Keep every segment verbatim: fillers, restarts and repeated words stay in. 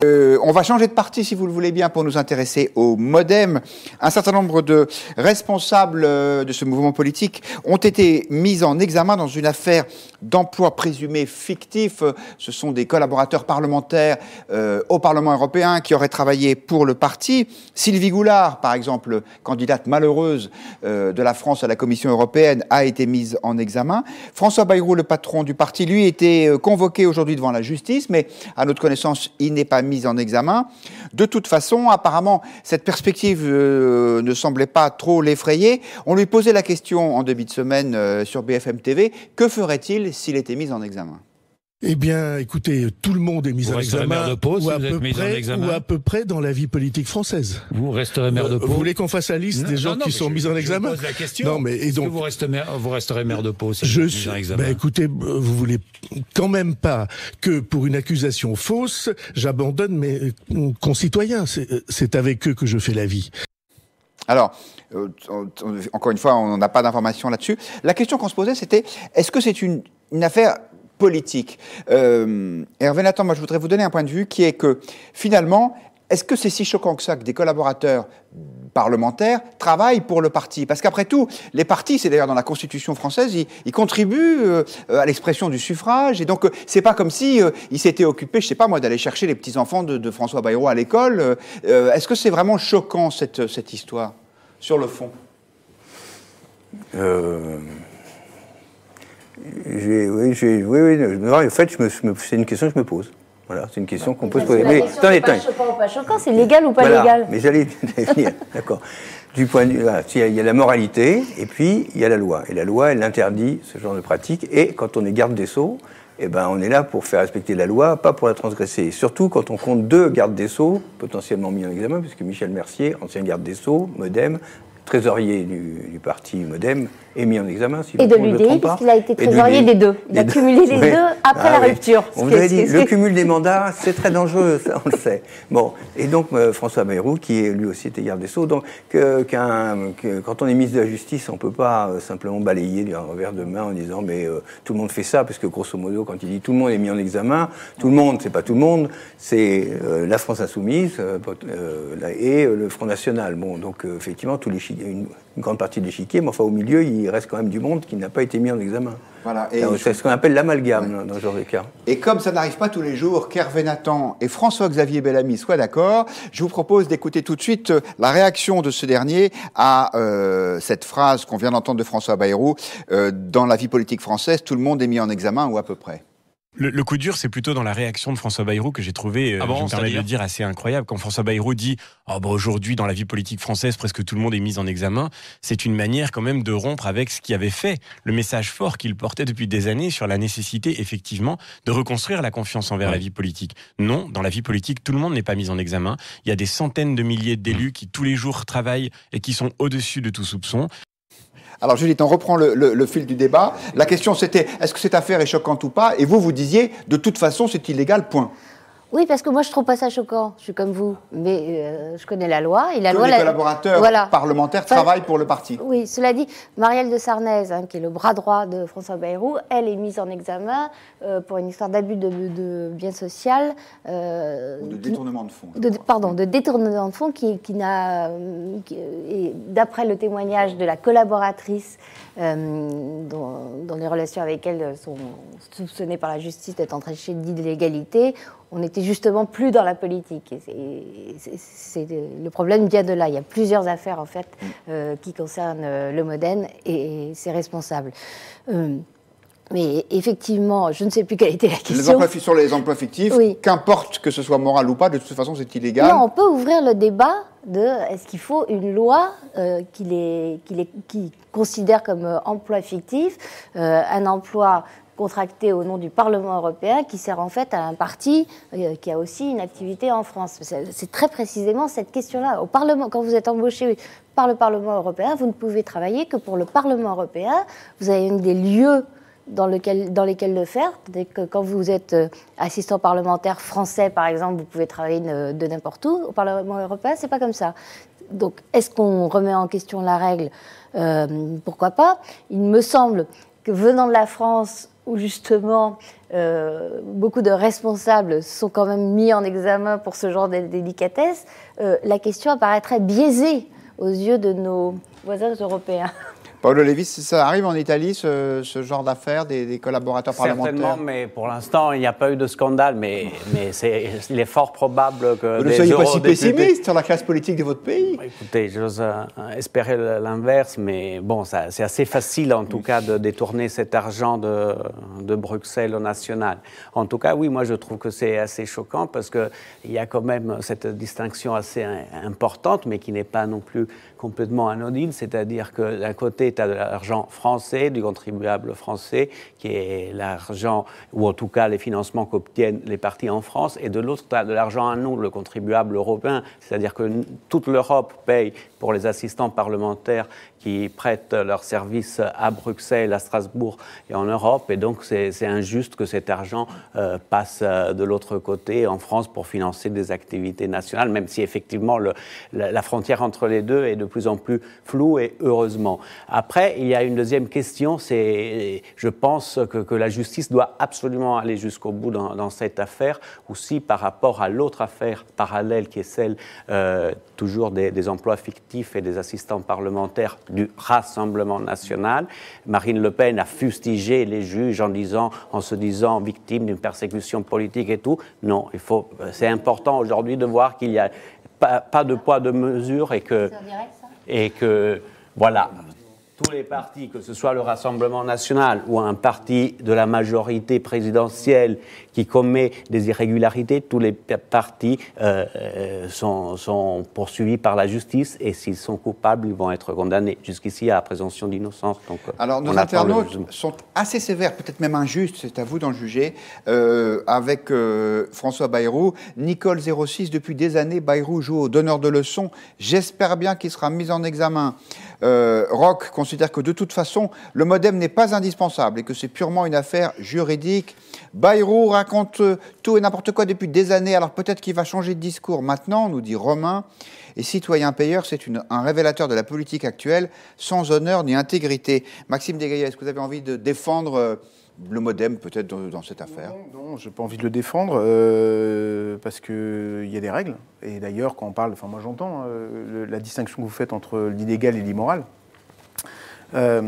Euh, on va changer de parti, si vous le voulez bien, pour nous intéresser au MoDem. Un certain nombre de responsables euh, de ce mouvement politique ont été mis en examen dans une affaire d'emploi présumé fictif. Ce sont des collaborateurs parlementaires euh, au Parlement européen qui auraient travaillé pour le parti. Sylvie Goulard, par exemple, candidate malheureuse euh, de la France à la Commission européenne, a été mise en examen. François Bayrou, le patron du parti, lui, était euh, convoqué aujourd'hui devant la justice, mais à notre connaissance, il n'est pas mis en examen. De toute façon, apparemment, cette perspective euh, ne semblait pas trop l'effrayer. On lui posait la question en début de semaine euh, sur B F M T V, que ferait-il s'il était mis en examen ? Eh bien, écoutez, tout le monde est mis vous en examen, maire de Pau, ou, si à vous êtes peu mis près, en examen. ou à peu près dans la vie politique française. Vous resterez maire de Pau. Vous voulez qu'on fasse la liste non, des gens non, non, qui sont je, mis en examen? Je pose la question. Non, mais et donc que vous, resterez maire, vous resterez maire de Pau si je vous êtes suis, mis en examen. ben écoutez, vous voulez quand même pas que pour une accusation fausse, j'abandonne mes concitoyens. C'est, c'est avec eux que je fais la vie. Alors, euh, on, on, encore une fois, on n'a pas d'informations là-dessus. La question qu'on se posait, c'était, est-ce que c'est une, une affaire politique. Euh, Hervé Nathan, moi je voudrais vous donner un point de vue qui est que finalement, est-ce que c'est si choquant que ça que des collaborateurs parlementaires travaillent pour le parti? Parce qu'après tout, les partis, c'est d'ailleurs dans la Constitution française, ils, ils contribuent euh, à l'expression du suffrage, et donc euh, c'est pas comme si euh, ils s'étaient occupés, je sais pas moi, d'aller chercher les petits-enfants de, de François Bayrou à l'école. Euh, est-ce que c'est vraiment choquant cette, cette histoire, sur le fond? euh... J'ai, oui, j'ai, oui, oui, non, en fait, je me, je me, c'est une question que je me pose. Voilà, c'est une question qu'on peut se poser. Mais attendez, attendez. C'est pas choquant ou pas choquant, c'est légal ou pas voilà, légal? Mais j'allais venir, d'accord. Du point de vue, voilà, il y a la moralité, et puis il y a la loi. Et la loi, elle interdit ce genre de pratique. Et quand on est garde des Sceaux, eh ben, on est là pour faire respecter la loi, pas pour la transgresser. Et surtout quand on compte deux gardes des Sceaux, potentiellement mis en examen, puisque Michel Mercier, ancien garde des Sceaux, MoDem, trésorier du, du parti MoDem, est mis en examen. Si et de l'U D I, puisqu'il a été trésorier des deux. Il a deux. cumulé les ouais. deux après ah, la oui. rupture. On vous avait dit, le cumul des mandats, c'est très dangereux, ça, on le sait. Bon, et donc euh, François Bayrou, qui est, lui aussi était garde des Sceaux, donc euh, qu'un, que, quand on est ministre de la Justice, on ne peut pas euh, simplement balayer d'un revers de main en disant mais euh, tout le monde fait ça, parce que grosso modo, quand il dit tout le monde est mis en examen, tout le monde, c'est pas tout le monde, c'est euh, la France Insoumise euh, euh, et euh, le Front National. Bon, donc euh, effectivement, tous les une, une grande partie de l'échiquier, mais enfin au milieu, il reste quand même du monde qui n'a pas été mis en examen. Voilà. Et alors, c'est ce qu'on appelle l'amalgame ouais. dans ce genre de cas. Et comme ça n'arrive pas tous les jours, qu'Hervé Nathan et François-Xavier Bellamy soient d'accord, je vous propose d'écouter tout de suite la réaction de ce dernier à euh, cette phrase qu'on vient d'entendre de François Bayrou. Euh, dans la vie politique française, tout le monde est mis en examen, ou à peu près. Le, le coup dur, c'est plutôt dans la réaction de François Bayrou que j'ai trouvé, ah bon, je me permets de le dire, assez incroyable. Quand François Bayrou dit oh, bah, « aujourd'hui, dans la vie politique française, presque tout le monde est mis en examen », c'est une manière quand même de rompre avec ce qui avait fait le message fort qu'il portait depuis des années sur la nécessité, effectivement, de reconstruire la confiance envers ouais. la vie politique. Non, dans la vie politique, tout le monde n'est pas mis en examen. Il y a des centaines de milliers d'élus qui, tous les jours, travaillent et qui sont au-dessus de tout soupçon. Alors Judith, on reprend le, le, le fil du débat. La question c'était, est-ce que cette affaire est choquante ou pas? Et vous, vous disiez, de toute façon, c'est illégal, point. Oui, parce que moi, je trouve pas ça choquant. Je suis comme vous, mais euh, je connais la loi. Et la que loi, les la... collaborateurs voilà. parlementaires enfin, travaillent pour le parti. Oui, cela dit, Marielle de Sarnez, hein, qui est le bras droit de François Bayrou, elle est mise en examen euh, pour une histoire d'abus de, de biens sociaux. Euh, Ou de détournement de fonds. De, pardon, de détournement de fonds qui, qui n'a... Qui, et d'après le témoignage de la collaboratrice euh, dont, dont les relations avec elle sont soupçonnées par la justice d'être entachées d'illégalité, on n'était justement plus dans la politique. Et c'est, c'est, c'est, le problème vient de là. Il y a plusieurs affaires, en fait, euh, qui concernent euh, le MoDem et, et ses responsables. Euh, mais effectivement, je ne sais plus quelle était la question. Les emplois, sur les emplois fictifs, oui. Qu'importe que ce soit moral ou pas, de toute façon, c'est illégal. Non, on peut ouvrir le débat de est-ce qu'il faut une loi euh, qui, les, qui, les, qui considère comme euh, emploi fictif euh, un emploi contracté au nom du Parlement européen, qui sert en fait à un parti euh, qui a aussi une activité en France. C'est, c'est très précisément cette question-là. Au Parlement, quand vous êtes embauché par le Parlement européen, vous ne pouvez travailler que pour le Parlement européen. Vous avez une des lieux dans, lequel, dans lesquels le faire. Dès que, quand vous êtes euh, assistant parlementaire français, par exemple, vous pouvez travailler de, de n'importe où. Au Parlement européen, c'est pas comme ça. Donc, est-ce qu'on remet en question la règle ? euh, Pourquoi pas ? Il me semble que venant de la France, où justement euh, beaucoup de responsables sont quand même mis en examen pour ce genre de délicatesse, euh, la question apparaîtrait biaisée aux yeux de nos voisins européens. Paolo Levis, ça arrive en Italie, ce, ce genre d'affaires, des, des collaborateurs parlementaires? Certainement, mais pour l'instant, il n'y a pas eu de scandale, mais, mais c'est, il est fort probable que Vous des ne soyez pas si eurodéputés... pessimiste sur la classe politique de votre pays. Écoutez, j'ose euh, espérer l'inverse, mais bon, ça, c'est assez facile, en tout oui. cas, de détourner cet argent de, de Bruxelles au national. En tout cas, oui, moi, je trouve que c'est assez choquant, parce qu'il y a quand même cette distinction assez importante, mais qui n'est pas non plus complètement anodine, c'est-à-dire que d'un côté, tu as de l'argent français, du contribuable français, qui est l'argent, ou en tout cas les financements qu'obtiennent les partis en France, et de l'autre, tu as de l'argent à nous, le contribuable européen, c'est-à-dire que toute l'Europe paye pour les assistants parlementaires qui prêtent leurs services à Bruxelles, à Strasbourg et en Europe, et donc c'est, c'est injuste que cet argent euh, passe de l'autre côté, en France, pour financer des activités nationales, même si effectivement le, la, la frontière entre les deux est de plus en plus floue, et heureusement. Après, il y a une deuxième question, c'est, je pense que, que la justice doit absolument aller jusqu'au bout dans, dans cette affaire, aussi par rapport à l'autre affaire parallèle qui est celle euh, toujours des, des emplois fictifs et des assistants parlementaires du Rassemblement national. Marine Le Pen a fustigé les juges en disant, en se disant victime d'une persécution politique et tout. Non, il faut, c'est important aujourd'hui de voir qu'il n'y a pas, pas de poids de mesure et que, et que voilà, tous les partis, que ce soit le Rassemblement national ou un parti de la majorité présidentielle qui commet des irrégularités, tous les partis euh, sont, sont poursuivis par la justice, et s'ils sont coupables, ils vont être condamnés. Jusqu'ici, à la présomption d'innocence. Donc, alors, nos internautes le... sont assez sévères, peut-être même injustes, c'est à vous d'en juger, euh, avec euh, François Bayrou. Nicole zéro six, depuis des années, Bayrou joue au donneur de leçons. J'espère bien qu'il sera mis en examen. Euh, Roch considère que de toute façon, le MoDem n'est pas indispensable et que c'est purement une affaire juridique. Bayrou raconte tout et n'importe quoi depuis des années, alors peut-être qu'il va changer de discours maintenant, nous dit Romain. Et citoyen payeur, c'est une, un révélateur de la politique actuelle, sans honneur ni intégrité. Maxime Degaillé, est-ce que vous avez envie de défendre euh, le MoDem peut-être dans, dans cette affaire? Non, non, je n'ai pas envie de le défendre euh, parce qu'il y a des règles. Et d'ailleurs, quand on parle, enfin moi j'entends euh, le, la distinction que vous faites entre l'illégal et l'immoral. Euh,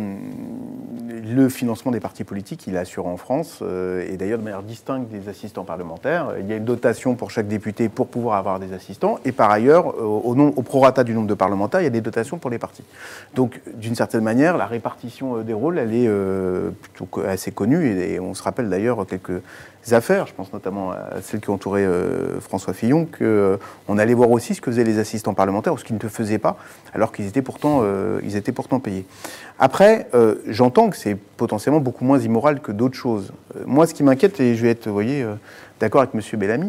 le financement des partis politiques, il est assuré en France, euh, et d'ailleurs de manière distincte des assistants parlementaires. Il y a une dotation pour chaque député pour pouvoir avoir des assistants, et par ailleurs, euh, au, nom, au prorata du nombre de parlementaires, il y a des dotations pour les partis. Donc, d'une certaine manière, la répartition des rôles, elle est euh, plutôt assez connue, et, et on se rappelle d'ailleurs quelques affaires, je pense notamment à celles qui entouraient euh, François Fillon, qu'on euh, allait voir aussi ce que faisaient les assistants parlementaires, ou ce qu'ils ne faisaient pas, alors qu'ils étaient pourtant, euh, ils étaient pourtant payés. Après, euh, j'entends que c'est potentiellement beaucoup moins immoral que d'autres choses. Euh, moi, ce qui m'inquiète, et je vais être, vous voyez, euh, d'accord avec M. Bellamy,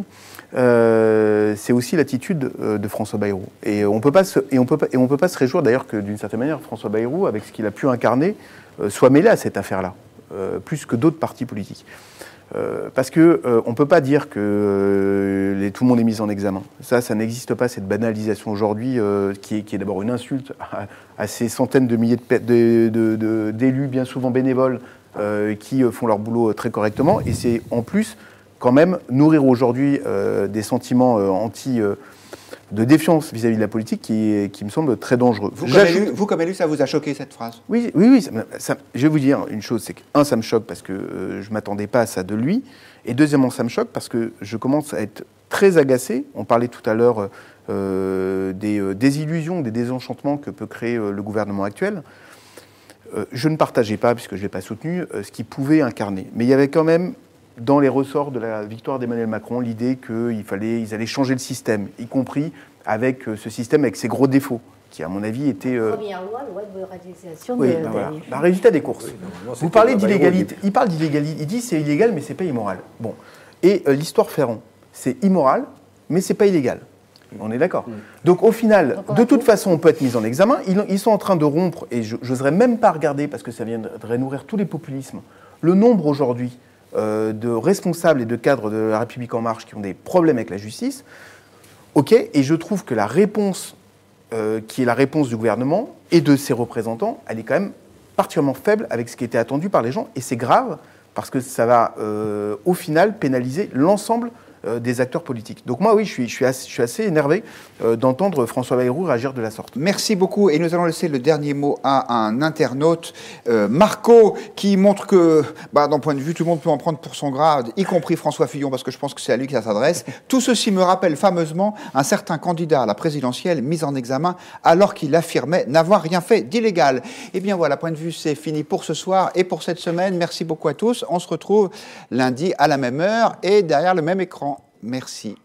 euh, c'est aussi l'attitude euh, de François Bayrou. Et on peut pas se, et on peut pas, et on peut pas se réjouir d'ailleurs que, d'une certaine manière, François Bayrou, avec ce qu'il a pu incarner, euh, soit mêlé à cette affaire-là, euh, plus que d'autres partis politiques. Euh, parce qu'on euh, ne peut pas dire que euh, les, tout le monde est mis en examen. Ça, ça n'existe pas, cette banalisation aujourd'hui, euh, qui est, qui est d'abord une insulte à, à ces centaines de milliers de, de, de, de, d'élus, bien souvent bénévoles, euh, qui euh, font leur boulot très correctement. Et c'est en plus, quand même, nourrir aujourd'hui euh, des sentiments euh, anti... Euh, de défiance vis-à-vis de la politique qui, qui me semble très dangereux. Vous comme, élu, vous, comme élu, ça vous a choqué, cette phrase? Oui, oui, oui. Ça, ça, je vais vous dire une chose, c'est que, un, ça me choque parce que euh, je ne m'attendais pas à ça de lui, et deuxièmement, ça me choque parce que je commence à être très agacé. On parlait tout à l'heure euh, des euh, désillusions, des désenchantements que peut créer euh, le gouvernement actuel. Euh, je ne partageais pas, puisque je ne l'ai pas soutenu, euh, ce qu'il pouvait incarner. Mais il y avait quand même, dans les ressorts de la victoire d'Emmanuel Macron, l'idée qu'ils fallait, ils allaient changer le système, y compris avec ce système avec ses gros défauts, qui à mon avis était... Euh... Première loi, loi de radicalisation oui, de... Ben voilà. Ben, résultat des courses. Oui, non, non, vous parlez d'illégalité. Il parle d'illégalité. Il dit c'est illégal, mais c'est pas immoral. Bon. Et euh, l'histoire Ferrand, c'est immoral, mais c'est pas illégal. On est d'accord. Mm. Donc au final, Donc, de toute tout. façon, on peut être mis en examen. Ils, ils sont en train de rompre, et je n'oserais même pas regarder, parce que ça viendrait nourrir tous les populismes, le nombre aujourd'hui Euh, de responsables et de cadres de la République En Marche qui ont des problèmes avec la justice, ok, et je trouve que la réponse euh, qui est la réponse du gouvernement et de ses représentants, elle est quand même particulièrement faible avec ce qui était attendu par les gens, et c'est grave parce que ça va, euh, au final, pénaliser l'ensemble euh, des acteurs politiques. Donc moi, oui, je suis, je suis, assez, je suis assez énervé euh, d'entendre François Bayrou réagir de la sorte. Merci beaucoup. Et nous allons laisser le dernier mot à un internaute, euh, Marco, qui montre que, bah, d'un point de vue, tout le monde peut en prendre pour son grade, y compris François Fillon, parce que je pense que c'est à lui que ça s'adresse. Tout ceci me rappelle fameusement un certain candidat à la présidentielle mis en examen alors qu'il affirmait n'avoir rien fait d'illégal. Eh bien voilà, point de vue, c'est fini pour ce soir et pour cette semaine. Merci beaucoup à tous. On se retrouve lundi à la même heure et derrière le même écran. Merci.